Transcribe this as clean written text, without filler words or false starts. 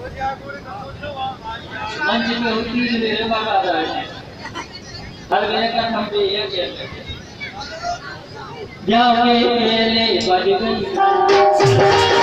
मंच में होती है मेरे बाबा है हर मेरे का हम पे ये के जाओ के मेले बज गई